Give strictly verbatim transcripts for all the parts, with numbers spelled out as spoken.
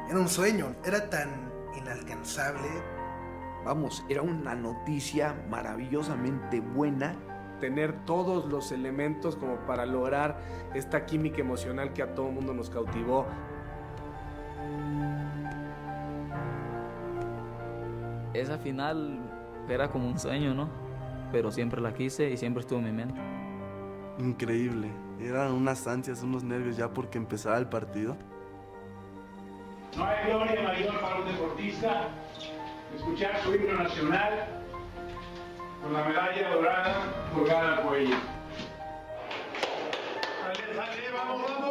Era un sueño, era tan inalcanzable. Vamos, era una noticia maravillosamente buena. Tener todos los elementos como para lograr esta química emocional que a todo mundo nos cautivó. Esa final era como un sueño, ¿no? Pero siempre la quise y siempre estuvo en mi mente. Increíble. Eran unas ansias, unos nervios ya porque empezaba el partido. No hay gloria mayor para un deportista que escuchar su himno nacional con la medalla dorada colgada al cuello. ¡Sale, sale, vamos, vamos!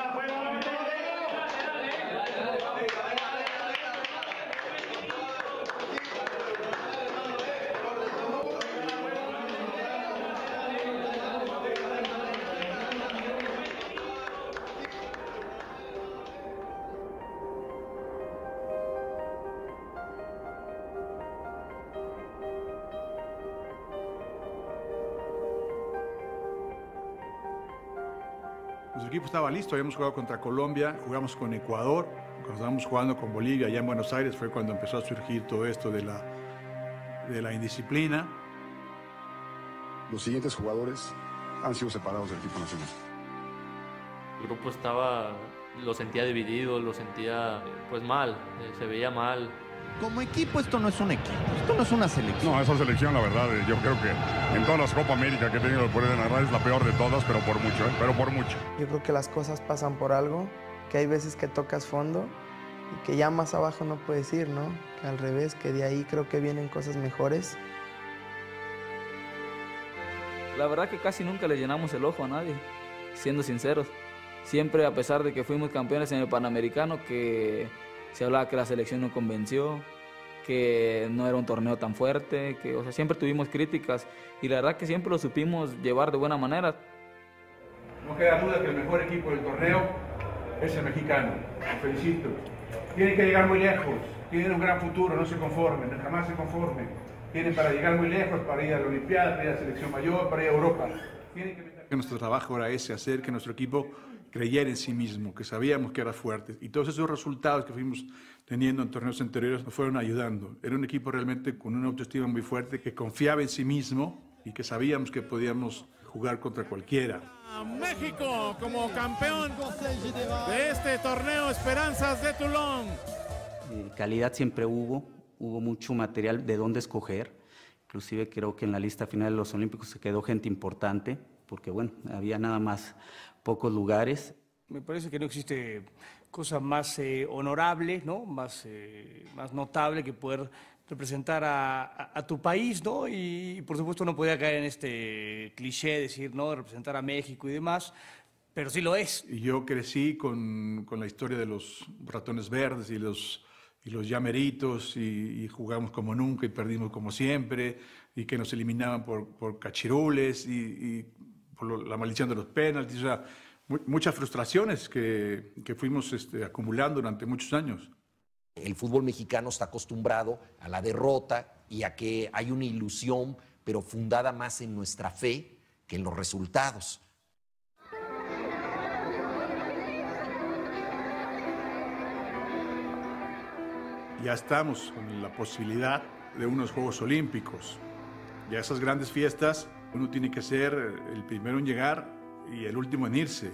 Nuestro equipo estaba listo, habíamos jugado contra Colombia, jugamos con Ecuador, cuando estábamos jugando con Bolivia allá en Buenos Aires fue cuando empezó a surgir todo esto de la, de la indisciplina. Los siguientes jugadores han sido separados del equipo nacional. El grupo estaba, lo sentía dividido, lo sentía pues mal, eh, se veía mal. Como equipo esto no es un equipo, esto no es una selección. No, esa selección, la verdad, yo creo que en todas las Copa América que he tenido el poder de narrar es la peor de todas, pero por mucho, ¿eh? pero por mucho. Yo creo que las cosas pasan por algo, que hay veces que tocas fondo y que ya más abajo no puedes ir, ¿no? Que al revés, que de ahí creo que vienen cosas mejores. La verdad que casi nunca le llenamos el ojo a nadie, siendo sinceros. Siempre, a pesar de que fuimos campeones en el Panamericano, que se hablaba que la selección no convenció, que no era un torneo tan fuerte, que o sea, siempre tuvimos críticas y la verdad que siempre lo supimos llevar de buena manera. No queda duda que el mejor equipo del torneo es el mexicano. Los felicito. Tienen que llegar muy lejos, tienen un gran futuro, no se conformen, jamás se conformen. Tienen para llegar muy lejos, para ir a la Olimpiada, para ir a la selección mayor, para ir a Europa. Tienen que... Nuestro trabajo era ese, hacer que nuestro equipo creyera en sí mismo, que sabíamos que era fuerte. Y todos esos resultados que fuimos teniendo en torneos anteriores nos fueron ayudando. Era un equipo realmente con una autoestima muy fuerte, que confiaba en sí mismo y que sabíamos que podíamos jugar contra cualquiera. México como campeón de este torneo Esperanzas de Toulon. Eh, calidad siempre hubo, hubo mucho material de dónde escoger. Inclusive creo que en la lista final de los Olímpicos se quedó gente importante, porque bueno, había nada más pocos lugares. Me parece que no existe cosa más eh, honorable, ¿no? más, eh, más notable que poder representar a, a, a tu país, ¿no? Y, y por supuesto no podía caer en este cliché de decir, ¿no? representar a México y demás, pero sí lo es. Y yo crecí con, con la historia de los ratones verdes y los, y los llameritos y, y jugamos como nunca y perdimos como siempre y que nos eliminaban por, por cachirules y, y por lo, la maldición de los penaltis, o sea, mu muchas frustraciones que, que fuimos este, acumulando durante muchos años. El fútbol mexicano está acostumbrado a la derrota y a que hay una ilusión, pero fundada más en nuestra fe que en los resultados. Ya estamos con la posibilidad de unos Juegos Olímpicos. Ya esas grandes fiestas, uno tiene que ser el primero en llegar y el último en irse.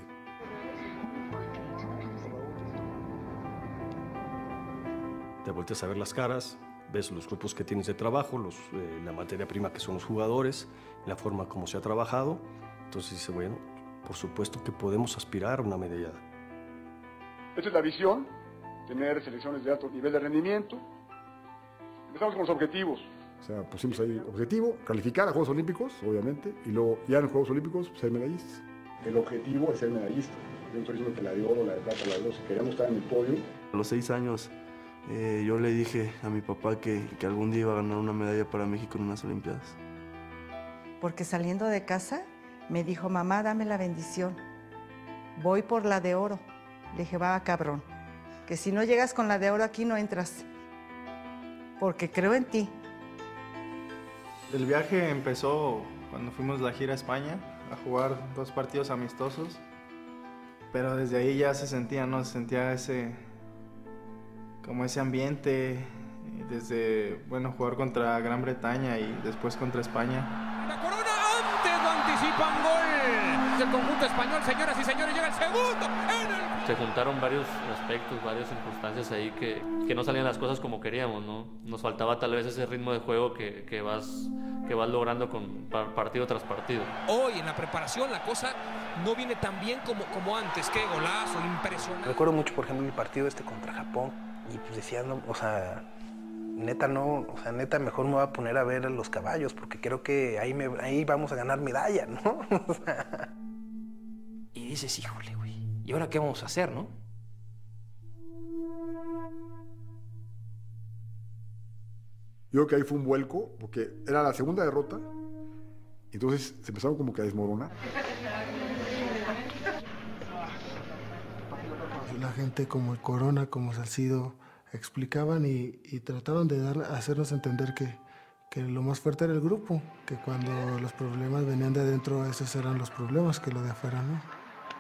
Te volteas a ver las caras, ves los grupos que tienes de trabajo, los, eh, la materia prima que son los jugadores, la forma como se ha trabajado. Entonces dice, bueno, por supuesto que podemos aspirar a una medalla. Esta es la visión, tener selecciones de alto nivel de rendimiento. Empezamos con los objetivos. O sea, pusimos ahí objetivo, calificar a Juegos Olímpicos, obviamente, y luego ya en los Juegos Olímpicos ser medallistas. El objetivo es ser medallista. Yo no estoy diciendo que la de oro, la de plata, la de bronce, queríamos estar en el podio. A los seis años eh, yo le dije a mi papá que, que algún día iba a ganar una medalla para México en unas Olimpiadas. Porque saliendo de casa me dijo, mamá, dame la bendición. Voy por la de oro. Le dije, va, cabrón, que si no llegas con la de oro aquí no entras. Porque creo en ti. El viaje empezó cuando fuimos de gira a España a jugar dos partidos amistosos, pero desde ahí ya se sentía, ¿no? Se sentía ese, como ese ambiente, desde, bueno, jugar contra Gran Bretaña y después contra España. La Corona antes lo anticipan, gol del conjunto español, señoras y señores, llega el segundo en el... Se juntaron varios aspectos, varias circunstancias ahí que, que no salían las cosas como queríamos, ¿no? Nos faltaba tal vez ese ritmo de juego que, que, vas, que vas logrando con partido tras partido. Hoy en la preparación la cosa no viene tan bien como, como antes. Qué golazo, impresionante. Recuerdo mucho, por ejemplo, el partido este contra Japón y pues decía, no, o sea, neta no, o sea, neta mejor me voy a poner a ver a los caballos porque creo que ahí, me, ahí vamos a ganar medalla, ¿no? O sea... Y dices, híjole, güey, ¿y ahora qué vamos a hacer, no? Yo creo que ahí fue un vuelco, porque era la segunda derrota, entonces se empezaron como que a desmoronar. La gente como el Corona, como Salcido, explicaban y, y trataban de dar, hacernos entender que, que lo más fuerte era el grupo, que cuando los problemas venían de adentro, esos eran los problemas, que lo de afuera no.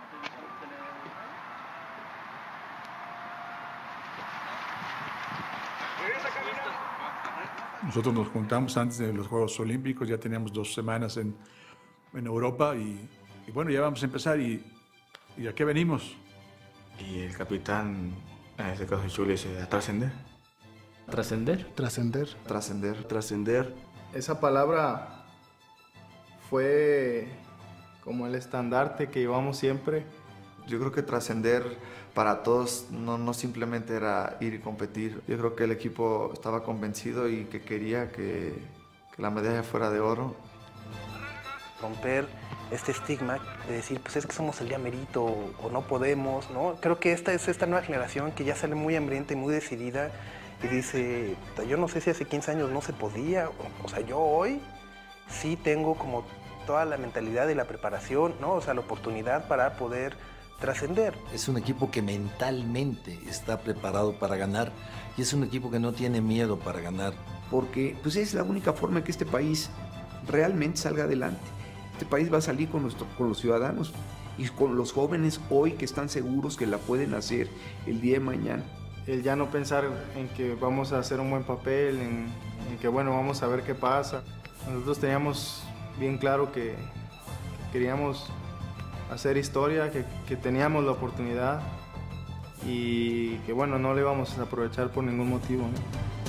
Nosotros nos juntamos antes de los Juegos Olímpicos, ya teníamos dos semanas en, en Europa y, y bueno, ya vamos a empezar y, y ¿a qué venimos? Y el capitán, en este caso Chuli, dice a trascender. ¿Trascender? Trascender. Trascender. Trascender. Esa palabra fue como el estandarte que llevamos siempre. Yo creo que trascender para todos no, no simplemente era ir y competir. Yo creo que el equipo estaba convencido y que quería que, que la medalla fuera de oro. Romper este estigma de decir, pues es que somos el día merito o, o no podemos, ¿no? Creo que esta es esta nueva generación que ya sale muy hambrienta y muy decidida y dice, yo no sé si hace quince años no se podía, o, o sea, yo hoy sí tengo como toda la mentalidad y la preparación, ¿no? O sea, la oportunidad para poder trascender. Es un equipo que mentalmente está preparado para ganar y es un equipo que no tiene miedo para ganar. Porque pues es la única forma en que este país realmente salga adelante. Este país va a salir con, nuestro, con los ciudadanos y con los jóvenes hoy que están seguros que la pueden hacer el día de mañana. El ya no pensar en que vamos a hacer un buen papel, en, en que bueno, vamos a ver qué pasa. Nosotros teníamos bien claro que queríamos hacer historia, que, que teníamos la oportunidad y que bueno, no le íbamos a aprovechar por ningún motivo, ¿no?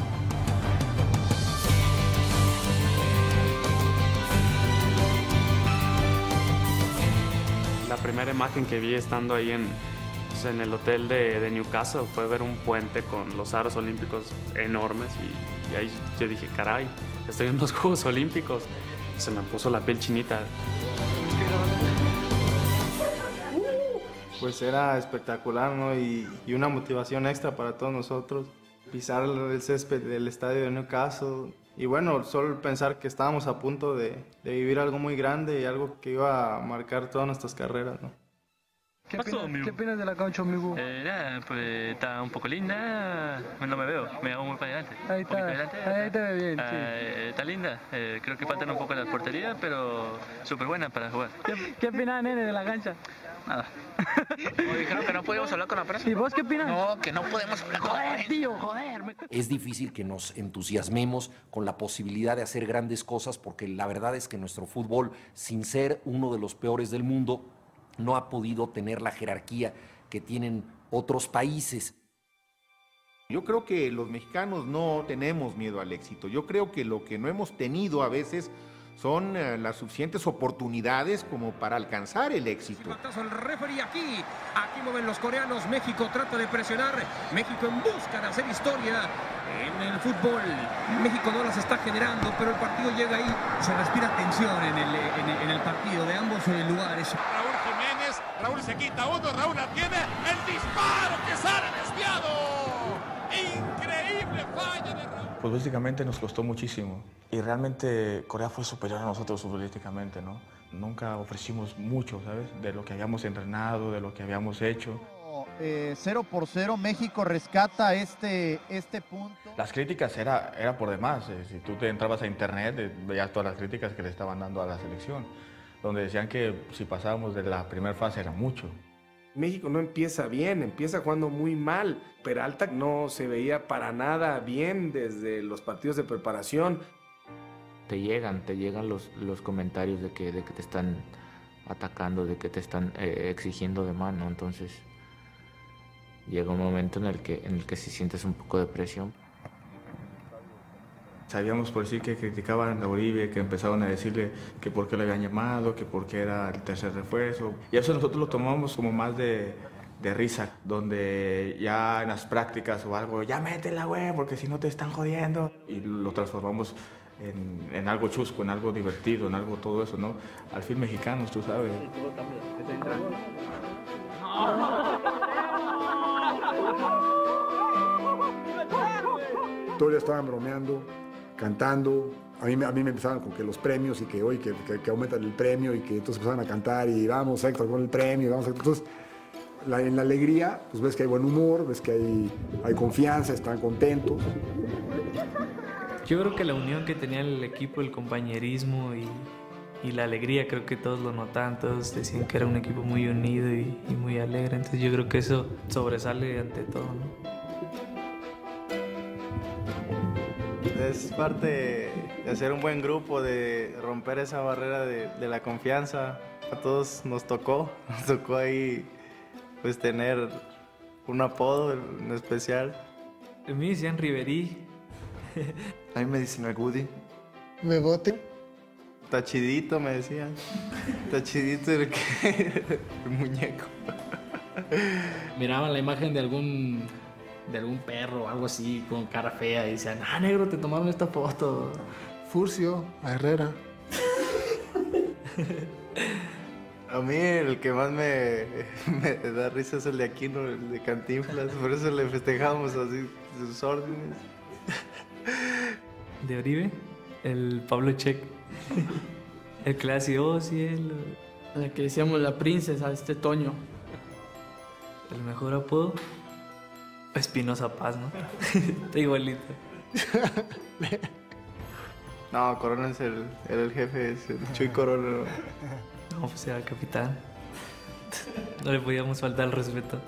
La primera imagen que vi estando ahí en, pues, en el hotel de, de Newcastle fue ver un puente con los aros olímpicos enormes y, y ahí yo dije, caray, estoy en los Juegos Olímpicos. Se me puso la piel chinita. Pues era espectacular, ¿no? Y, y una motivación extra para todos nosotros. Pisar el césped del estadio de Newcastle. Y bueno, solo pensar que estábamos a punto de, de vivir algo muy grande y algo que iba a marcar todas nuestras carreras, ¿no? ¿Qué opinas, ¿Qué opinas de la cancha, amigo? Eh, nada, pues está un poco linda, no me veo, me hago muy para adelante. Ahí está, adelante, ahí te ve bien, ah, sí. Eh, está linda, eh, creo que faltan un poco las porterías, pero súper buena para jugar. ¿Qué, qué opinas, nene, de la cancha? Nada. O dijeron que no podíamos hablar con la prensa. ¿Y vos qué opinas? No, que no podemos hablar con la prensa. Joder, tío, joder. Me... Es difícil que nos entusiasmemos con la posibilidad de hacer grandes cosas porque la verdad es que nuestro fútbol, sin ser uno de los peores del mundo, no ha podido tener la jerarquía que tienen otros países. Yo creo que los mexicanos no tenemos miedo al éxito. Yo creo que lo que no hemos tenido a veces son eh, las suficientes oportunidades como para alcanzar el éxito. El referee aquí, aquí mueven los coreanos, México trata de presionar, México en busca de hacer historia en el fútbol. México no las está generando, pero el partido llega ahí, se respira tensión en el, en el, en el partido de ambos lugares. Raúl Jiménez, Raúl se quita uno, Raúl la tiene, el disparo que sale desviado. Increíble falla de Raúl. Futbolísticamente nos costó muchísimo y realmente Corea fue superior a nosotros futbolísticamente, ¿no? Nunca ofrecimos mucho, ¿sabes? De lo que habíamos entrenado, de lo que habíamos hecho. Eh, cero por cero, México rescata este, este punto. Las críticas era, era por demás. Eh, si tú te entrabas a internet, eh, veías todas las críticas que le estaban dando a la selección, donde decían que si pasábamos de la primera fase era mucho. México no empieza bien, empieza jugando muy mal. Peralta no se veía para nada bien desde los partidos de preparación. Te llegan, te llegan los, los comentarios de que, de que te están atacando, de que te están eh, exigiendo de mano. Entonces llega un momento en el que, en el que sí sientes un poco de presión. Sabíamos por sí que criticaban a Uribe, que empezaban a decirle que por qué lo habían llamado, que por qué era el tercer refuerzo. Y eso nosotros lo tomamos como más de, de risa, donde ya en las prácticas o algo, ya métela, güey, porque si no te están jodiendo. Y lo transformamos en, en algo chusco, en algo divertido, en algo todo eso, ¿no? Al fin mexicanos, tú sabes. Todavía estaban bromeando, cantando. A mí, a mí me empezaban con que los premios y que hoy que, que, que aumentan el premio y que entonces empezaban a cantar y vamos Héctor con el premio, vamos Héctor. Entonces, la, en la alegría, pues ves que hay buen humor, ves que hay, hay confianza, están contentos. Yo creo que la unión que tenía el equipo, el compañerismo y, y la alegría, creo que todos lo notaban, todos decían que era un equipo muy unido y, y muy alegre. Entonces yo creo que eso sobresale ante todo, ¿no? Es parte de hacer un buen grupo, de romper esa barrera de, de la confianza. A todos nos tocó, nos tocó ahí pues tener un apodo en especial. A mí me decían Riverí. A mí me dicen el Woody. Bebote. Tachidito me decían. Tachidito el, que, el muñeco. Miraban la imagen de algún... de algún perro o algo así con cara fea y decían, ah, negro, te tomaron esta foto. Furcio, a Herrera. A mí el que más me, me da risa es el de Aquino, el de Cantinflas, por eso le festejamos así sus órdenes. De Oribe, el Pablo Check. El clásico, oh, sí, el... La que decíamos la princesa, este Toño. El mejor apodo, Espinosa Paz, ¿no? Está igualito. No, Corona es el, era el jefe, es el Chuy Corona. No, pues era el capitán. No le podíamos faltar el respeto.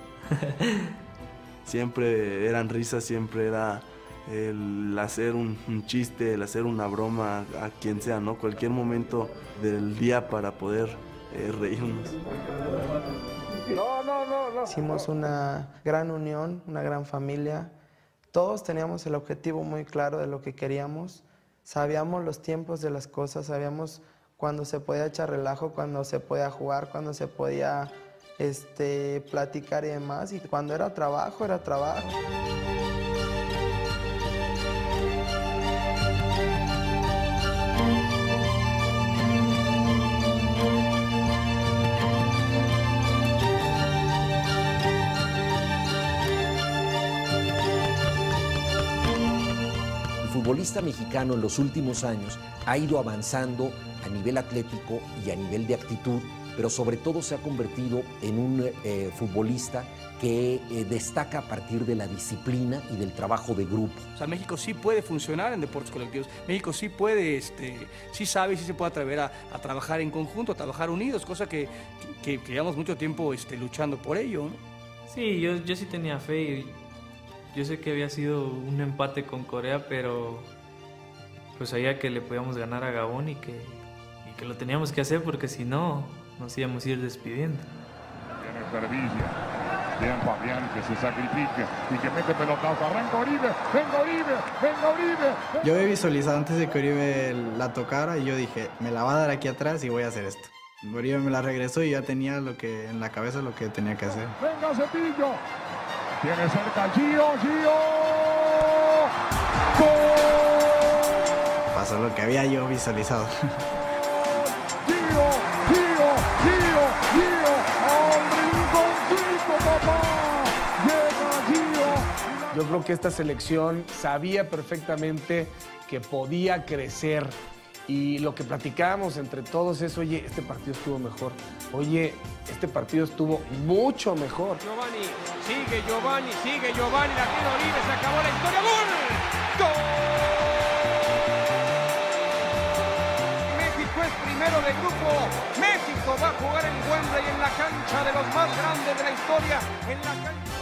Siempre eran risas, siempre era el hacer un, un chiste, el hacer una broma a quien sea, ¿no? Cualquier momento del día para poder eh, reírnos. No, no, no, no. Hicimos una gran unión, una gran familia. Todos teníamos el objetivo muy claro de lo que queríamos. Sabíamos los tiempos de las cosas, sabíamos cuándo se podía echar relajo, cuándo se podía jugar, cuándo se podía este, platicar y demás. Y cuando era trabajo, era trabajo. El futbolista mexicano en los últimos años ha ido avanzando a nivel atlético y a nivel de actitud, pero sobre todo se ha convertido en un eh, futbolista que eh, destaca a partir de la disciplina y del trabajo de grupo. O sea, México sí puede funcionar en deportes colectivos. México sí puede, este, sí sabe y sí se puede atrever a, a trabajar en conjunto, a trabajar unidos, cosa que, que, que llevamos mucho tiempo este, luchando por ello, ¿no? Sí, yo, yo sí tenía fe y yo sé que había sido un empate con Corea, pero pues sabía que le podíamos ganar a Gabón y que, y que lo teníamos que hacer porque si no, nos íbamos a ir despidiendo. Viene Servilla, bien Fabián que se sacrifica y que mete pelotazo. Arranca Oribe, venga Oribe, venga Oribe. Yo había visualizado antes de que Oribe la tocara y yo dije, me la va a dar aquí atrás y voy a hacer esto. Oribe me la regresó y ya tenía lo que, en la cabeza lo que tenía que hacer. Venga Cepillo. Tiene cerca Gio, Gio. ¡Gol! Pasó lo que había yo visualizado. Gio, Gio, Gio, Gio. ¡Al rinconcito, papá! Llega Gio. Yo creo que esta selección sabía perfectamente que podía crecer. Y lo que platicábamos entre todos es, oye, este partido estuvo mejor. Oye, este partido estuvo mucho mejor. Giovanni, sigue Giovanni, sigue Giovanni, la tiene Oribe, se acabó la historia. ¡Gol! ¡Gol! México es primero del grupo. México México va a jugar en Wembley, en la cancha de los más grandes de la historia, en la cancha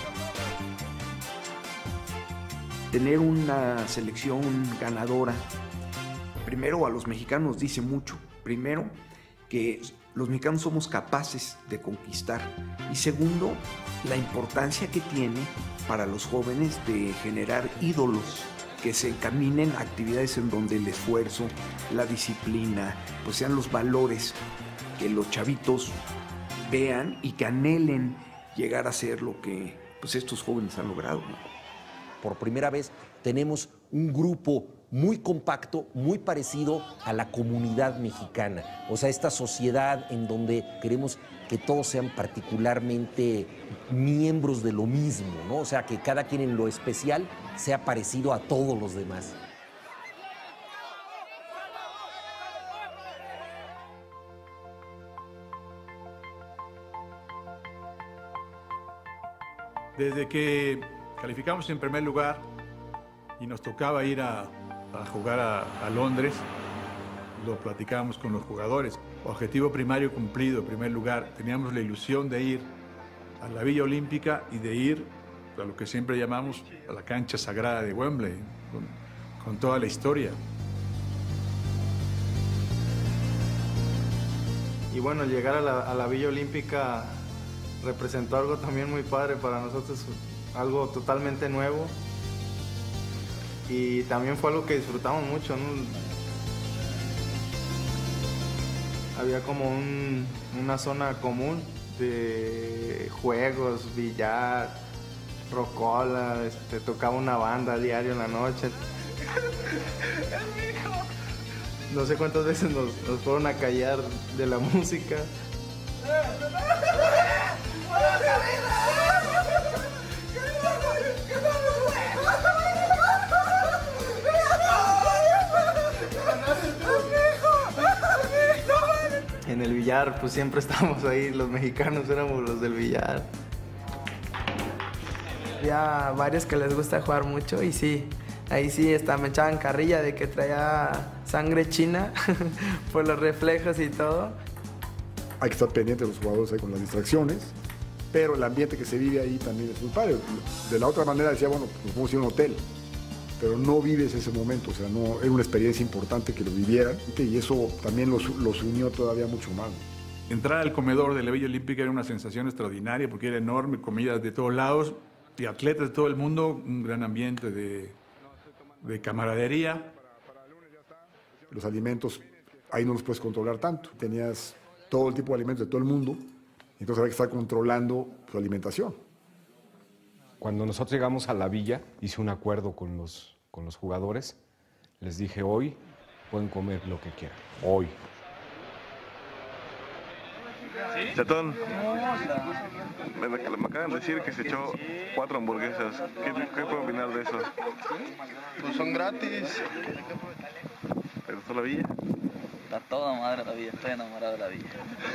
donde... Tener una selección ganadora, primero a los mexicanos dice mucho. Primero, que los mexicanos somos capaces de conquistar. Y segundo, la importancia que tiene para los jóvenes de generar ídolos que se encaminen a actividades en donde el esfuerzo, la disciplina, pues sean los valores que los chavitos vean y que anhelen llegar a ser lo que pues estos jóvenes han logrado, ¿no? Por primera vez tenemos un grupo muy compacto, muy parecido a la comunidad mexicana. O sea, esta sociedad en donde queremos que todos sean particularmente miembros de lo mismo, ¿no? O sea, que cada quien en lo especial sea parecido a todos los demás. Desde que calificamos en primer lugar y nos tocaba ir a, a jugar a, a Londres, lo platicábamos con los jugadores. Objetivo primario cumplido, en primer lugar. Teníamos la ilusión de ir a la Villa Olímpica y de ir a lo que siempre llamamos a la cancha sagrada de Wembley, con, con toda la historia. Y bueno, llegar a la, a la Villa Olímpica representó algo también muy padre para nosotros, algo totalmente nuevo. Y también fue algo que disfrutamos mucho, ¿no? Había como un, una zona común de juegos, billar, rocola, este, tocaba una banda a diario en la noche. No sé cuántas veces nos, nos fueron a callar de la música. En el billar, pues siempre estábamos ahí, los mexicanos éramos los del billar. Había varios que les gusta jugar mucho y sí, ahí sí hasta me echaban carrilla de que traía sangre china por los reflejos y todo. Hay que estar pendiente de los jugadores ahí con las distracciones, pero el ambiente que se vive ahí también es muy padre. De la otra manera decía, bueno, pues vamos a ir a un hotel, pero no vives ese momento, o sea, no, era una experiencia importante que lo vivieran y eso también los, los unió todavía mucho más. Entrar al comedor de la Villa Olímpica era una sensación extraordinaria porque era enorme, comidas de todos lados y atletas de todo el mundo, un gran ambiente de, de camaradería. Los alimentos, ahí no los puedes controlar tanto, tenías todo el tipo de alimentos de todo el mundo, entonces había que estar controlando su alimentación. Cuando nosotros llegamos a la villa, hice un acuerdo con los, con los jugadores. Les dije, hoy pueden comer lo que quieran. Hoy. Chatón, me, me acaban de decir que se echó cuatro hamburguesas. ¿Qué, qué puedo opinar de eso? Pues son gratis. ¿Te gustó la villa? Está toda madre la villa, estoy enamorado de la villa.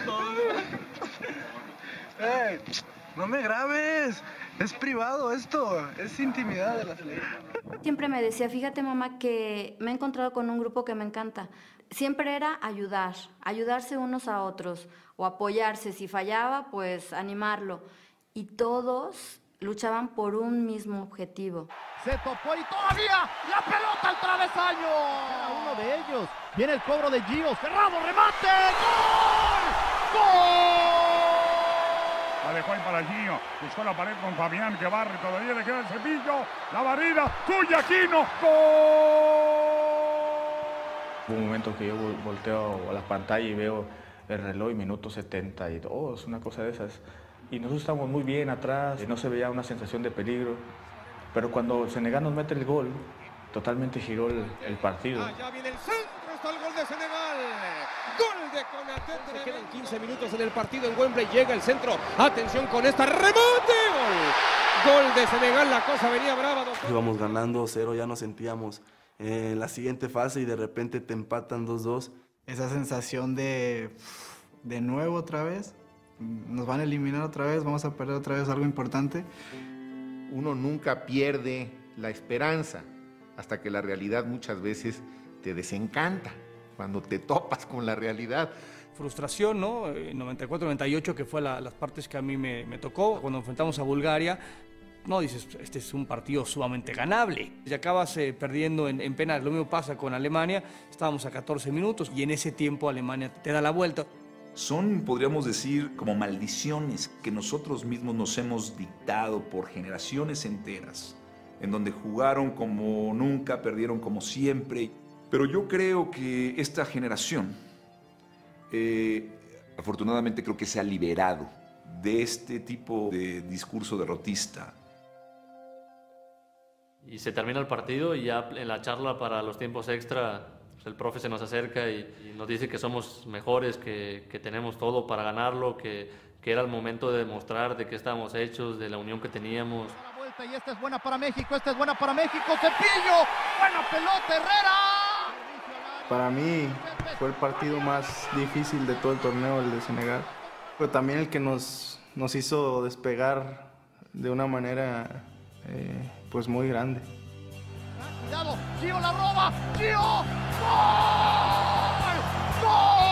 ¡Eh! ¡No me grabes! Es privado esto, es intimidad de la selección. Siempre me decía, fíjate mamá, que me he encontrado con un grupo que me encanta. Siempre era ayudar, ayudarse unos a otros o apoyarse. Si fallaba, pues animarlo. Y todos luchaban por un mismo objetivo. Se topó y todavía la pelota al travesaño. Era uno de ellos. Viene el cobro de Gio. Cerrado, remate. ¡Gol! ¡Gol! La dejó ahí para Gio. Buscó la pared con Fabián que barre. Todavía le queda el cepillo. La barrida. Tuya, Aquino. ¡Gol! Hubo un momento que yo volteo a la pantalla y veo el reloj, minuto setenta y dos, una cosa de esas. Y nosotros estábamos muy bien atrás, no se veía una sensación de peligro. Pero cuando Senegal nos mete el gol, totalmente giró el, el partido. Allá viene el centro, está el gol de Senegal. Gol de Konaté. Se quedan quince minutos en el partido en Wembley. Llega el centro. Atención con esta. ¡Remate! Gol. Gol de Senegal. La cosa venía brava. Doctor. Íbamos ganando cero, ya nos sentíamos en la siguiente fase y de repente te empatan dos dos. Esa sensación de, de nuevo otra vez. Nos van a eliminar otra vez, vamos a perder otra vez algo importante. Uno nunca pierde la esperanza hasta que la realidad muchas veces te desencanta, cuando te topas con la realidad. frustración, ¿no? En noventa y cuatro noventa y ocho, que fue la, las partes que a mí me, me tocó, cuando enfrentamos a Bulgaria, no, dices, este es un partido sumamente ganable. Y acabas eh, perdiendo en, en penales. Lo mismo pasa con Alemania, estábamos a catorce minutos y en ese tiempo Alemania te da la vuelta. Son, podríamos decir, como maldiciones que nosotros mismos nos hemos dictado por generaciones enteras, en donde jugaron como nunca, perdieron como siempre. Pero yo creo que esta generación, eh, afortunadamente creo que se ha liberado de este tipo de discurso derrotista. Y se termina el partido y ya en la charla para los tiempos extra, pues el profe se nos acerca y, y nos dice que somos mejores, que, que tenemos todo para ganarlo, que, que era el momento de demostrar de qué estábamos hechos, de la unión que teníamos. Y esta es buena para México, esta es buena para México, Cepillo, buena pelota, Herrera. Para mí fue el partido más difícil de todo el torneo, el de Senegal, pero también el que nos, nos hizo despegar de una manera eh, pues muy grande. Cuidado, Gio la roba, Gio, ¡gol! ¡Gol!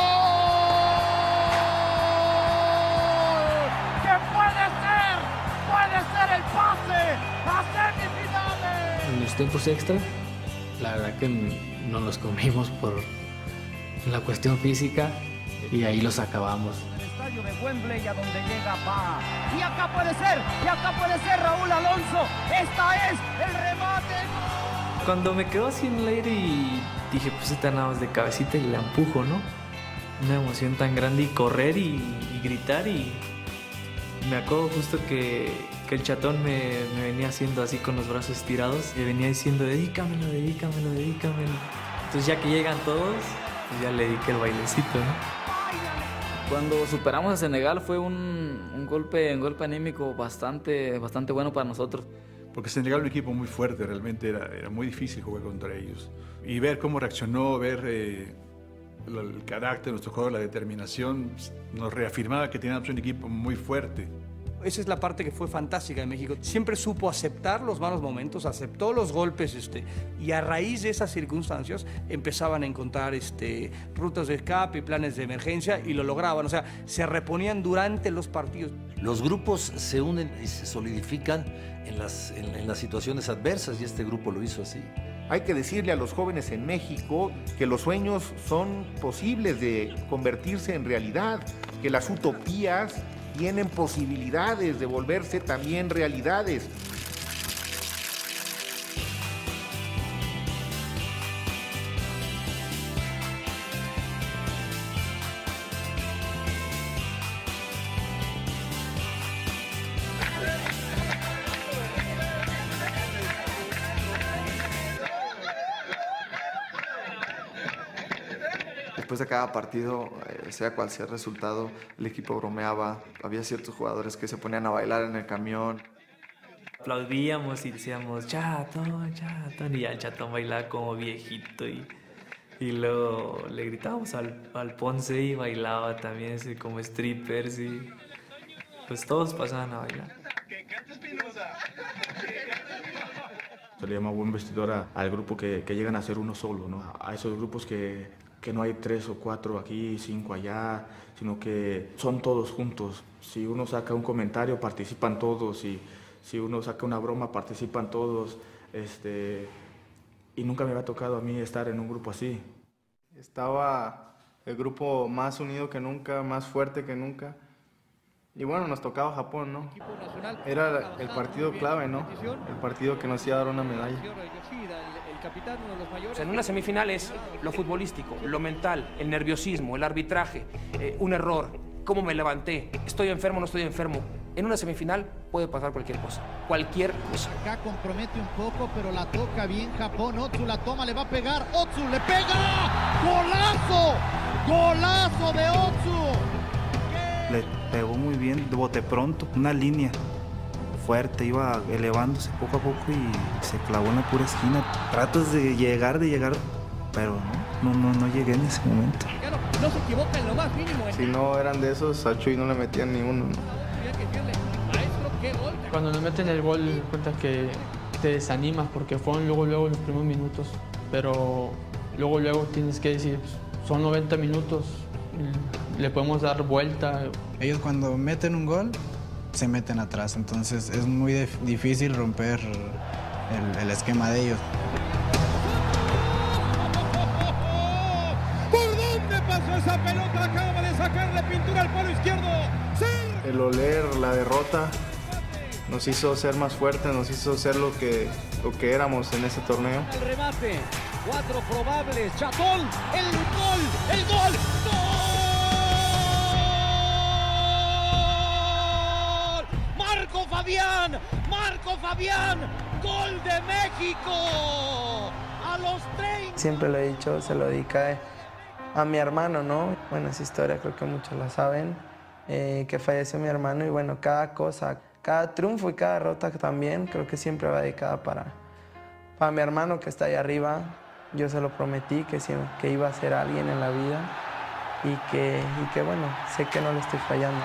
¿Qué puede ser? Puede ser el pase a semifinales. En los tiempos extra, la verdad que no nos comimos por la cuestión física y ahí los acabamos. El estadio de Wembley, a donde llega va. Y acá puede ser, y acá puede ser Raúl Alonso. Esta es el remate. Cuando me quedo así en el aire y dije, pues esta nada más de cabecita y la empujo, ¿no? Una emoción tan grande y correr y, y gritar y me acuerdo justo que, que el chatón me, me venía haciendo así con los brazos estirados y venía diciendo, dedícamelo, dedícamelo, dedícamelo. Entonces ya que llegan todos, pues ya le dediqué el bailecito, ¿no? Cuando superamos a Senegal fue un, un, golpe, un golpe anímico bastante, bastante bueno para nosotros. Porque Senegal es un equipo muy fuerte, realmente era, era muy difícil jugar contra ellos. Y ver cómo reaccionó, ver eh, el carácter de nuestro juego, la determinación, nos reafirmaba que teníamos un equipo muy fuerte. Esa es la parte que fue fantástica de México. Siempre supo aceptar los malos momentos, aceptó los golpes, este, y a raíz de esas circunstancias empezaban a encontrar este, rutas de escape y planes de emergencia y lo lograban. O sea, se reponían durante los partidos. Los grupos se unen y se solidifican en las, en, en las situaciones adversas y este grupo lo hizo así. Hay que decirle a los jóvenes en México que los sueños son posibles de convertirse en realidad, que las utopías tienen posibilidades de volverse también realidades. Después de cada partido, eh, sea cual sea el resultado, el equipo bromeaba. Había ciertos jugadores que se ponían a bailar en el camión. Aplaudíamos y decíamos, chatón, chatón, y ya el chatón bailaba como viejito. Y, y luego le gritábamos al, al Ponce y bailaba también así como strippers. Y pues todos pasaban a bailar. Se le llama buen vestidor a, al grupo que, que llegan a ser uno solo, ¿no? A esos grupos que... que no hay tres o cuatro aquí, cinco allá, sino que son todos juntos. Si uno saca un comentario, participan todos, y si uno saca una broma, participan todos. Este, y nunca me había tocado a mí estar en un grupo así. Estaba el grupo más unido que nunca, más fuerte que nunca. Y bueno, nos tocaba Japón, ¿no? Era el partido clave, ¿no? El partido que nos iba a dar una medalla. En una semifinal es lo futbolístico, lo mental, el nerviosismo, el arbitraje, eh, un error, cómo me levanté, estoy enfermo o no estoy enfermo. En una semifinal puede pasar cualquier cosa, cualquier cosa. Acá compromete un poco, pero la toca bien Japón. Otsu la toma, le va a pegar. Otsu le pega. ¡Golazo! ¡Golazo de Otsu! Le pegó muy bien, de bote pronto, una línea fuerte, iba elevándose poco a poco y se clavó en la pura esquina. Tratos de llegar, de llegar, pero no, no, no, no llegué en ese momento. No se equivoca en lo más mínimo. Si no eran de esos, a Chuy no le metían ni uno, ¿no? Cuando nos meten el gol, cuenta que te desanimas porque fueron luego, luego los primeros minutos, pero luego, luego tienes que decir, son noventa minutos, le podemos dar vuelta. Ellos cuando meten un gol, se meten atrás, entonces es muy difícil romper el, el esquema de ellos. ¿Por dónde pasó esa pelota? Acaba de sacarle pintura al palo izquierdo. ¡Sí! El oler la derrota nos hizo ser más fuertes, nos hizo ser lo que, lo que éramos en ese torneo. El remate, cuatro probables, Chatón, el gol, el gol, ¡gol! Marco Fabián, Marco Fabián, gol de México a los treinta. Siempre lo he dicho, se lo dediqué a mi hermano, ¿no? Bueno, esa historia creo que muchos la saben, eh, que falleció mi hermano y bueno, cada cosa, cada triunfo y cada derrota también, creo que siempre va dedicada para, para mi hermano que está ahí arriba. Yo se lo prometí que, que iba a ser alguien en la vida y que, y que bueno, sé que no le estoy fallando.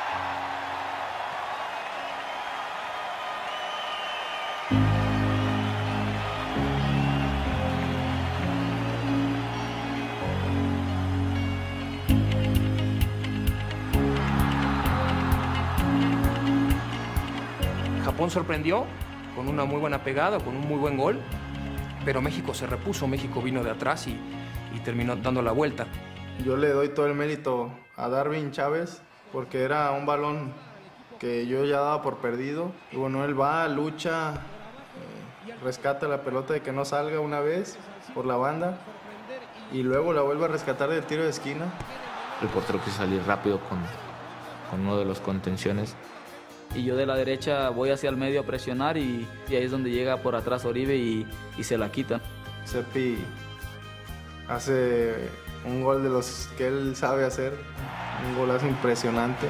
Japón sorprendió con una muy buena pegada, con un muy buen gol, pero México se repuso, México vino de atrás y, y terminó dando la vuelta. Yo le doy todo el mérito a Darwin Chávez porque era un balón que yo ya daba por perdido. Y bueno, él va, lucha, eh, rescata la pelota de que no salga una vez por la banda y luego la vuelve a rescatar del tiro de esquina. El portero quiso salir rápido con, con uno de los contenciones. Y yo de la derecha voy hacia el medio a presionar y, y ahí es donde llega por atrás Oribe y, y se la quitan. Seppi hace un gol de los que él sabe hacer, un golazo impresionante.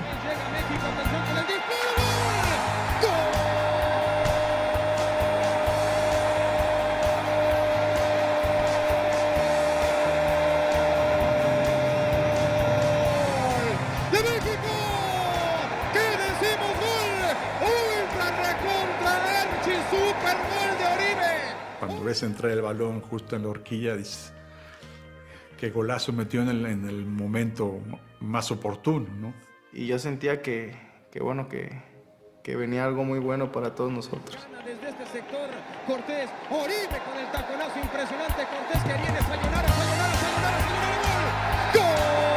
Cuando ves entrar el balón justo en la horquilla, dices, qué golazo metió en el, en el momento más oportuno, ¿no? Y yo sentía que, que bueno, que, que venía algo muy bueno para todos nosotros. Desde este sector, Cortés, Oribe con el taconazo impresionante, Cortés que viene a Sayonara, Sayonara, Sayonara, Sayonara, gol. ¡Gol!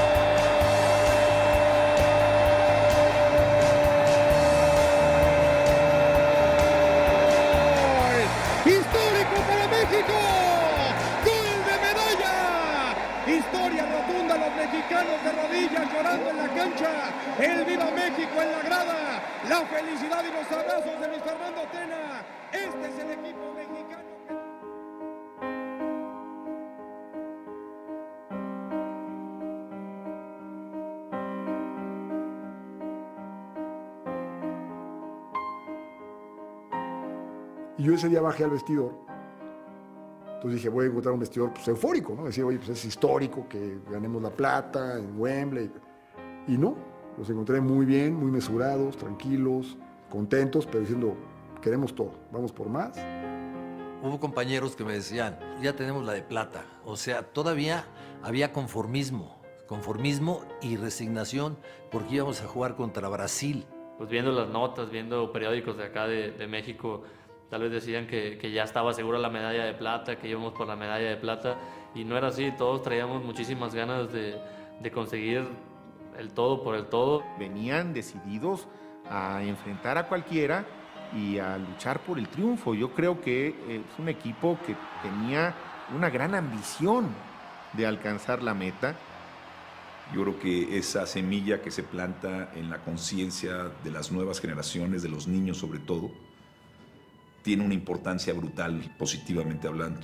Historia rotunda, los mexicanos de rodillas llorando en la cancha, el Viva México en la grada, la felicidad y los abrazos de Luis Fernando Tena. Este es el equipo mexicano. Y yo ese día bajé al vestidor. Entonces dije, voy a encontrar un vestidor pues, eufórico, ¿no? Decir, oye, pues es histórico que ganemos la plata en Wembley. Y no, los encontré muy bien, muy mesurados, tranquilos, contentos, pero diciendo, queremos todo, vamos por más. Hubo compañeros que me decían, ya tenemos la de plata. O sea, todavía había conformismo, conformismo y resignación porque íbamos a jugar contra Brasil. Pues viendo las notas, viendo periódicos de acá de, de México, tal vez decían que, que ya estaba segura la medalla de plata, que íbamos por la medalla de plata, y no era así. Todos traíamos muchísimas ganas de, de conseguir el todo por el todo. Venían decididos a enfrentar a cualquiera y a luchar por el triunfo. Yo creo que es un equipo que tenía una gran ambición de alcanzar la meta. Yo creo que esa semilla que se planta en la conciencia de las nuevas generaciones, de los niños sobre todo, tiene una importancia brutal, positivamente hablando.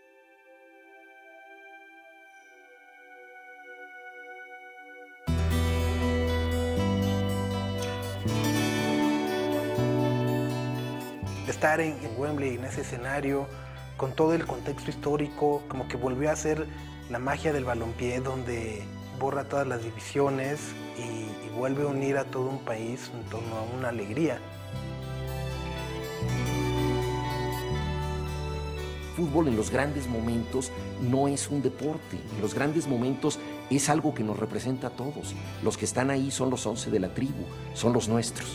Estar en, en Wembley, en ese escenario, con todo el contexto histórico, como que volvió a ser la magia del balompié, donde borra todas las divisiones y, y vuelve a unir a todo un país en torno a una alegría. fútbol en los grandes momentos no es un deporte. En los grandes momentos es algo que nos representa a todos. Los que están ahí son los once de la tribu, son los nuestros.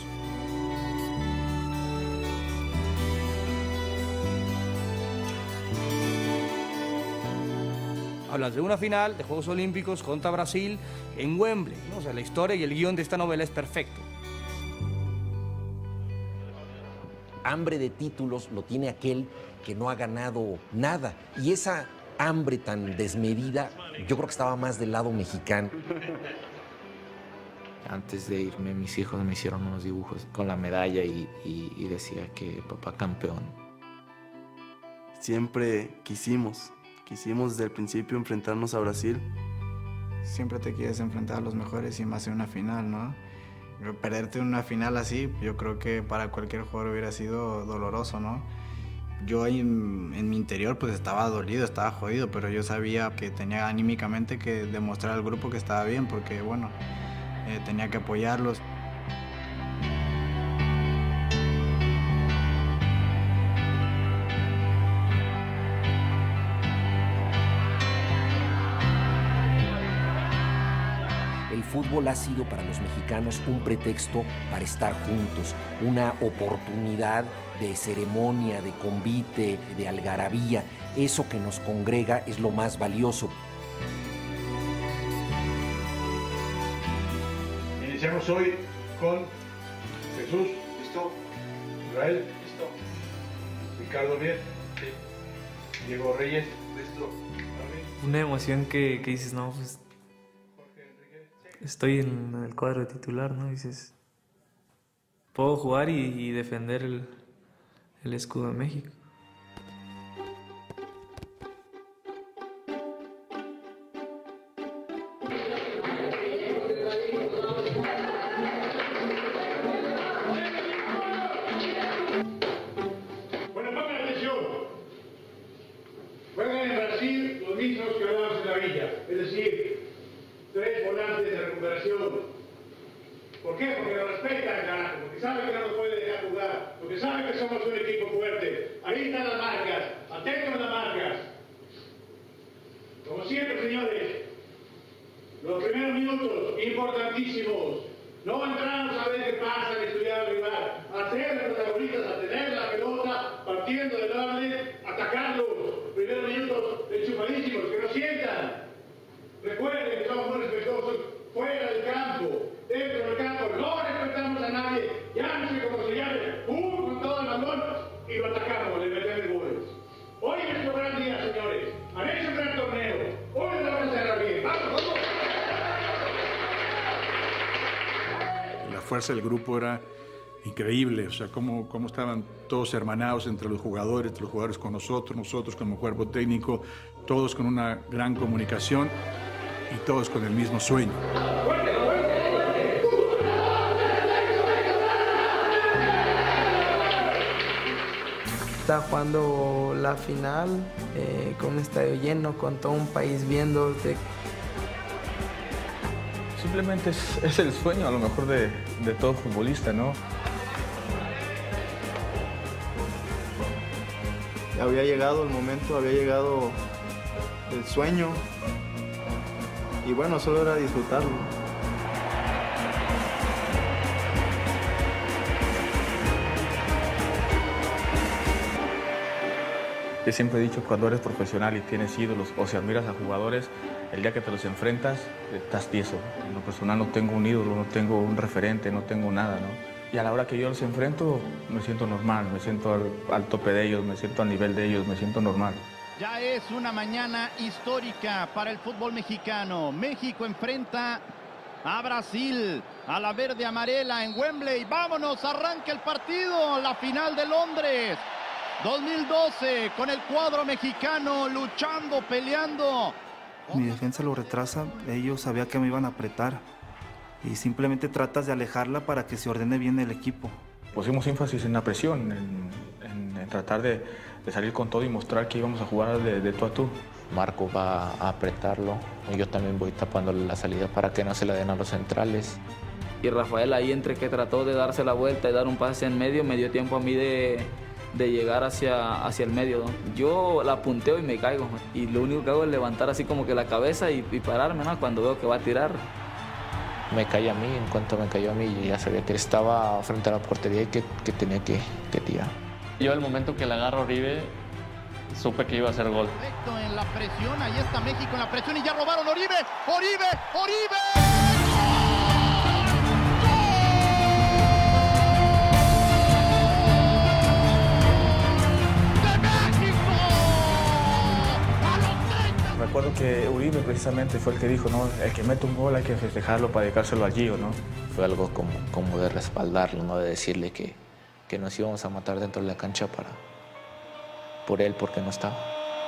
Hablas de una final de Juegos Olímpicos contra Brasil en Wembley, ¿no? O sea, la historia y el guión de esta novela es perfecto. Hambre de títulos lo tiene aquel que no ha ganado nada. Y esa hambre tan desmedida, yo creo que estaba más del lado mexicano. Antes de irme, mis hijos me hicieron unos dibujos con la medalla y, y, y decía que papá campeón. Siempre quisimos, quisimos desde el principio enfrentarnos a Brasil. Siempre te quieres enfrentar a los mejores y más en una final, ¿no? Perderte en una final así, yo creo que para cualquier jugador hubiera sido doloroso, ¿no? Yo en, en mi interior pues estaba dolido, estaba jodido, pero yo sabía que tenía anímicamente que demostrar al grupo que estaba bien, porque bueno, eh, tenía que apoyarlos. El fútbol ha sido para los mexicanos un pretexto para estar juntos, una oportunidad de ceremonia, de convite, de algarabía. Eso que nos congrega es lo más valioso. Iniciamos hoy con Jesús. ¿Listo? Israel. ¿Listo? Ricardo Mier. Sí. Diego Reyes. ¿Listo? Una emoción que, que dices, no, pues estoy en el cuadro titular, ¿no? Dices, puedo jugar y, y defender el, el escudo de México. Bueno, pongan atención. Juegan en Brasil los mismos que hablamos en la villa, es decir, tres volantes de recuperación. ¿Por qué? Porque lo respetan, carajo, porque saben que no nos puede dejar jugar, porque saben que somos un equipo fuerte. Ahí están las marcas, atentos a las marcas. Como siempre, señores, los primeros minutos, importantísimos. No entramos a ver qué pasa, que estudiar al rival. Hacer los protagonistas, a tener la pelota, partiendo del orden, atacarlos. Primeros minutos enchufadísimos, que no sientan. Recuerden que somos muy respetuosos fuera del campo, dentro del campo, no respetamos a nadie, llámese como se llame, ¡pum! Con todo el balón y lo atacamos, le metemos goles. Hoy es nuestro gran día, señores, han hecho un gran torneo, hoy lo vamos a cerrar bien, ¡vamos, vamos! La fuerza del grupo era increíble, o sea, cómo, cómo estaban todos hermanados entre los jugadores, entre los jugadores con nosotros, nosotros como cuerpo técnico, todos con una gran comunicación y todos con el mismo sueño. Está jugando la final eh, con un estadio lleno, con todo un país viéndote. Simplemente es, es el sueño a lo mejor de, de todo futbolista, ¿no? Había llegado el momento, había llegado el sueño y bueno, solo era disfrutarlo. Yo siempre he dicho, cuando eres profesional y tienes ídolos o si admiras a jugadores, el día que te los enfrentas, estás tieso. En lo personal no tengo un ídolo, no tengo un referente, no tengo nada, ¿no? Y a la hora que yo los enfrento, me siento normal, me siento al, al tope de ellos, me siento al nivel de ellos, me siento normal. Ya es una mañana histórica para el fútbol mexicano. México enfrenta a Brasil, a la verde amarela en Wembley. ¡Vámonos! Arranca el partido, la final de Londres dos mil doce, con el cuadro mexicano luchando, peleando. Mi defensa lo retrasa, ellos sabían que me iban a apretar y simplemente tratas de alejarla para que se ordene bien el equipo. Pusimos énfasis en la presión, en, en, en tratar de, de salir con todo y mostrar que íbamos a jugar de, de tú a tú. Marco va a apretarlo y yo también voy tapándole la salida para que no se la den a los centrales. Y Rafael ahí entre que trató de darse la vuelta y dar un pase en medio, me dio tiempo a mí de, de llegar hacia, hacia el medio, ¿no? Yo la punteo y me caigo, y lo único que hago es levantar así como que la cabeza y, y pararme, ¿no? Cuando veo que va a tirar. Me caí a mí, en cuanto me cayó a mí ya sabía que estaba frente a la portería y que, que tenía que, que tirar. Yo el momento que le agarro a Oribe, supe que iba a hacer gol. Perfecto en la presión, ahí está México en la presión y ya robaron Oribe, Oribe, Oribe. Recuerdo que Uribe precisamente fue el que dijo, ¿no? El que mete un gol hay que festejarlo para dedicárselo a Gio, ¿no? Fue algo como, como de respaldarlo, ¿no? De decirle que, que nos íbamos a matar dentro de la cancha para, por él, porque no estaba.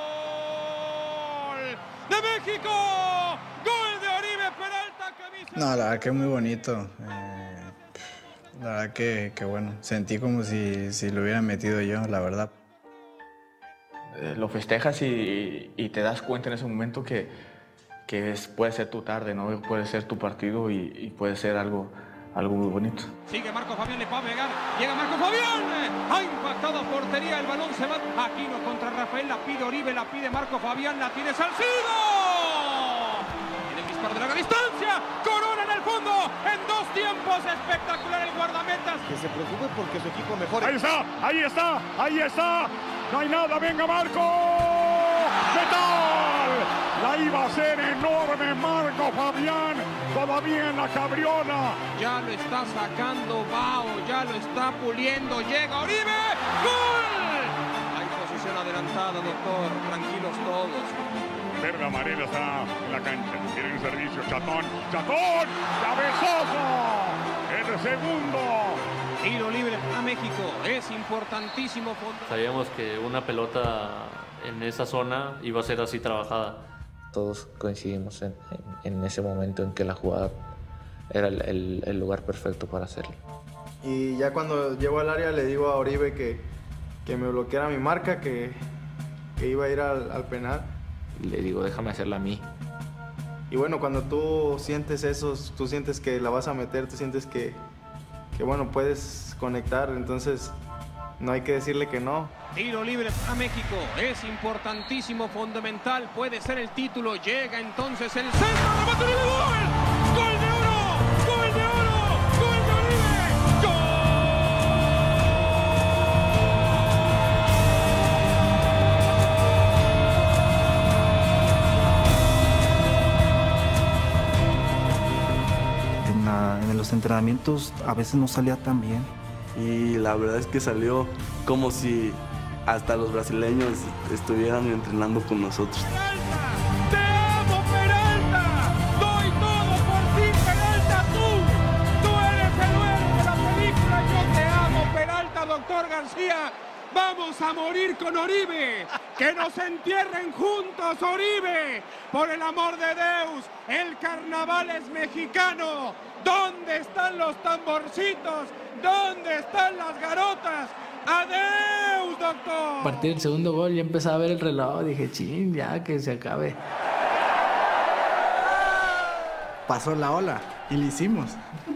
¡De México! ¡Gol de Oribe Peralta! Camisa... No, la verdad que es muy bonito. Eh, la verdad que, que bueno, sentí como si, si lo hubiera metido yo, la verdad. Lo festejas y, y te das cuenta en ese momento que, que es, puede ser tu tarde, ¿no? Puede ser tu partido y, y puede ser algo, algo muy bonito. Sigue Marco Fabián, le va a pegar. Llega Marco Fabián. Ha impactado a portería. El balón se va. Aquino contra Rafael. La pide Oribe, la pide Marco Fabián. La tiene Salcido. Tiene el disparo de larga distancia. Corona en el fondo. En dos tiempos. Espectacular el guardametas. Que se preocupe porque su equipo mejore. Ahí está, ahí está, ahí está. No hay nada, venga Marco. ¡Metal! La iba a hacer enorme Marco Fabián. Todavía en la cabriona. Ya lo está sacando Bao. Ya lo está puliendo. Llega Oribe. ¡Gol! Hay posición adelantada, doctor. Tranquilos todos. Verde amarela está en la cancha. Tiene un servicio. Chatón. Chatón. Cabezazo. El segundo. Tiro libre a México. Es importantísimo. Sabíamos que una pelota en esa zona iba a ser así trabajada. Todos coincidimos en, en, en ese momento en que la jugada era el, el, el lugar perfecto para hacerlo. Y ya cuando llego al área le digo a Oribe que, que me bloqueara mi marca, que, que iba a ir al, al penal. Le digo, déjame hacerla a mí. Y bueno, cuando tú sientes eso, tú sientes que la vas a meter, tú sientes que, que bueno, puedes conectar, entonces no hay que decirle que no. Tiro libre a México. Es importantísimo, fundamental. Puede ser el título. Llega entonces el centro. ¡Remate de gol! ¡Gol de oro! ¡Gol de oro! ¡Gol de Oribe! ¡Gol! En, la, en los entrenamientos a veces no salía tan bien. Y la verdad es que salió como si hasta los brasileños estuvieran entrenando con nosotros. ¡Te amo, Peralta! ¡Doy todo por ti, Peralta! ¡Tú! ¡Tú eres el héroe de la película! ¡Yo te amo, Peralta, doctor García! ¡Vamos a morir con Oribe! ¡Que nos entierren juntos, Oribe! ¡Por el amor de Deus! ¡El carnaval es mexicano! ¿Dónde están los tamborcitos? ¿Dónde están las garotas? ¡Adeus, doctor! A partir del segundo gol ya empezaba a ver el reloj. Dije, chin, ya que se acabe. Pasó la ola y lo hicimos.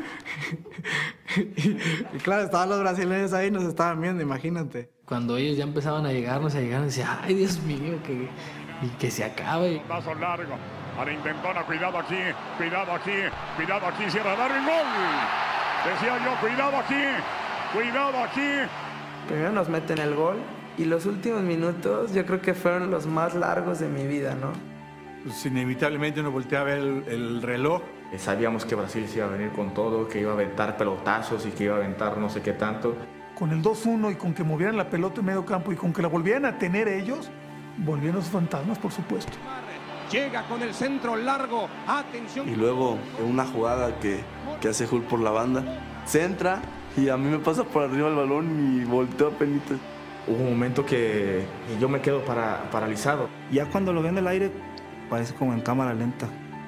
y, y claro, estaban los brasileños ahí y nos estaban viendo, imagínate. Cuando ellos ya empezaban a llegarnos, a llegar, decía, ay, Dios mío, que, y que se acabe. Paso largo a la intentona, cuidado aquí, cuidado aquí, cuidado aquí, cierra Darwin, gol. Decía yo, cuidado aquí, cuidado aquí. Primero nos meten el gol y los últimos minutos yo creo que fueron los más largos de mi vida, ¿no? Pues inevitablemente uno voltea a ver el, el reloj. Sabíamos que Brasil se iba a venir con todo, que iba a aventar pelotazos y que iba a aventar no sé qué tanto. Con el dos uno y con que movieran la pelota en medio campo y con que la volvieran a tener ellos, volvían los fantasmas, por supuesto. Llega con el centro largo, atención. Y luego en una jugada que, que hace Hulk por la banda, centra y a mí me pasa por arriba el balón y volteo a penitas. Hubo un momento que yo me quedo para, paralizado. Ya cuando lo veo en el aire, parece como en cámara lenta.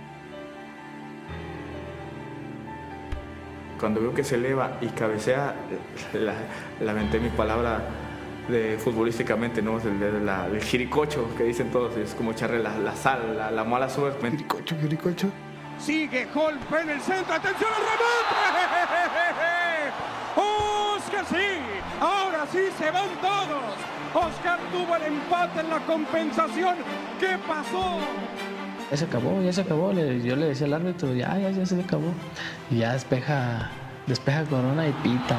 Cuando veo que se eleva y cabecea, la, lamenté mi palabra de futbolísticamente, ¿no? El, el, la, el jiricocho que dicen todos, es como echarle la, la sal, la, la mala suerte. Jiricocho, jiricocho. Sigue Hulk en el centro, atención al remate. ¡Oh, es que sí! Ahora así se van todos. Oscar tuvo el empate en la compensación. ¿Qué pasó? Ya se acabó, ya se acabó. Le, yo le decía al árbitro, ya, ya, ya se acabó. Y ya despeja, despeja Corona y pita.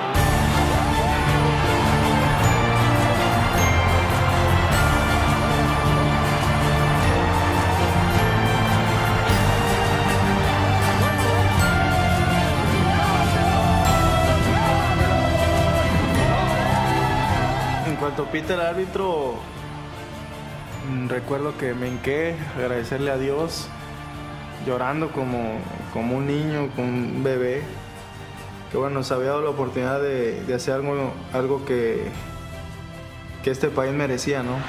En cuanto pita el árbitro, recuerdo que me hinqué, agradecerle a Dios, llorando como, como un niño, como un bebé, que bueno, nos había dado la oportunidad de, de hacer algo, algo que, que este país merecía, ¿no?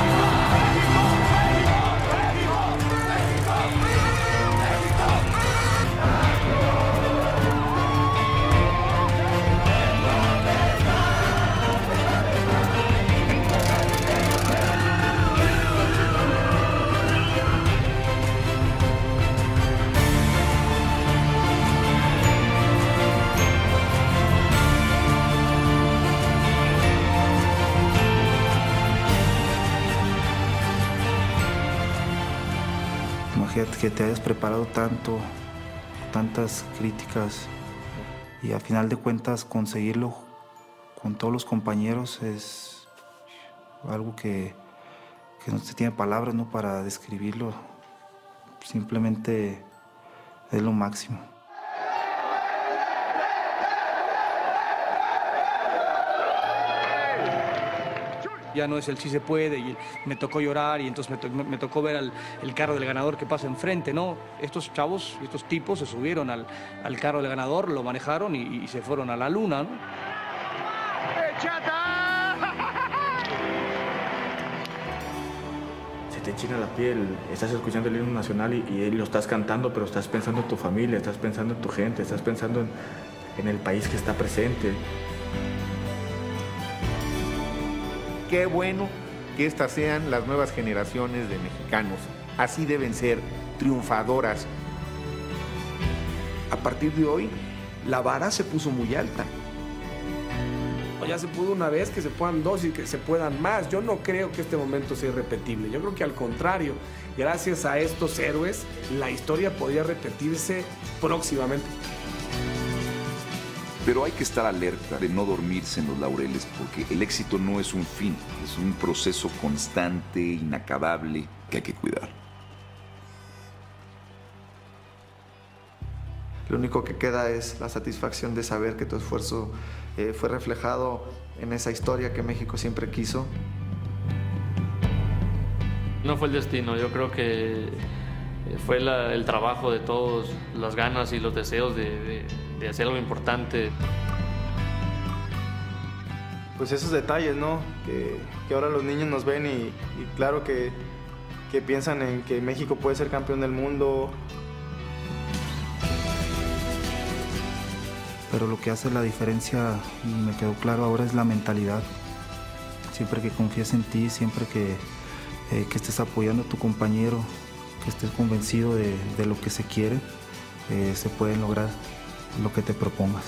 Que te hayas preparado tanto, tantas críticas y al final de cuentas conseguirlo con todos los compañeros es algo que, que no se tiene palabras, ¿no?, para describirlo. Simplemente es lo máximo. Ya no es el sí se puede y me tocó llorar y entonces me, to me, me tocó ver al, el carro del ganador que pasa enfrente, ¿no? Estos chavos, estos tipos se subieron al, al carro del ganador, lo manejaron y, y se fueron a la luna, ¿no? Se te enchina la piel, estás escuchando el himno nacional y, y lo estás cantando, pero estás pensando en tu familia, estás pensando en tu gente, estás pensando en, en el país que está presente. Qué bueno que estas sean las nuevas generaciones de mexicanos. Así deben ser, triunfadoras. A partir de hoy, la vara se puso muy alta. Ya se pudo una vez, que se puedan dos y que se puedan más. Yo no creo que este momento sea irrepetible. Yo creo que al contrario, gracias a estos héroes, la historia podría repetirse próximamente. Pero hay que estar alerta de no dormirse en los laureles, porque el éxito no es un fin, es un proceso constante, inacabable, que hay que cuidar. Lo único que queda es la satisfacción de saber que tu esfuerzo eh, fue reflejado en esa historia que México siempre quiso. No fue el destino, yo creo que fue la, el trabajo de todos, las ganas y los deseos de, de, de hacer algo importante. Pues esos detalles, ¿no? Que, que ahora los niños nos ven y, y claro que, que piensan en que México puede ser campeón del mundo. Pero lo que hace la diferencia, y me quedó claro ahora, es la mentalidad. Siempre que confíes en ti, siempre que, eh, que estés apoyando a tu compañero, que estés convencido de, de lo que se quiere, eh, se puede lograr lo que te propongas.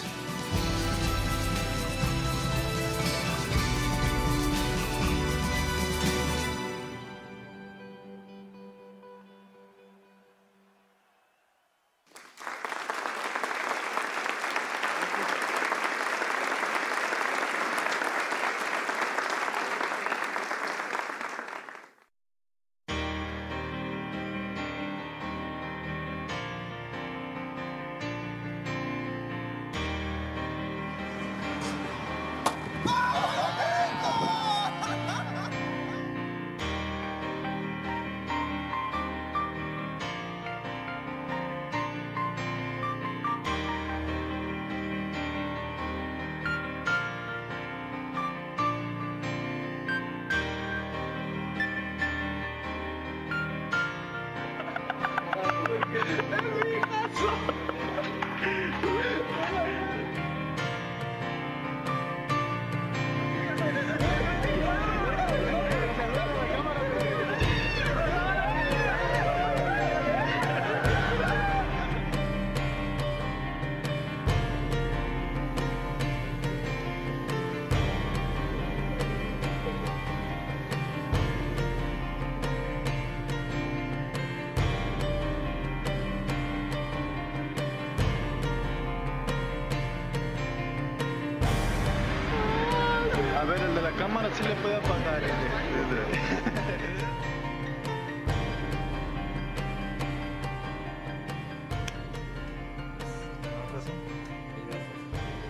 ver, el de la cámara sí le puede apagar.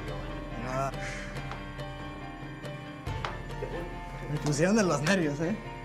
Me pusieron de los nervios, ¿eh?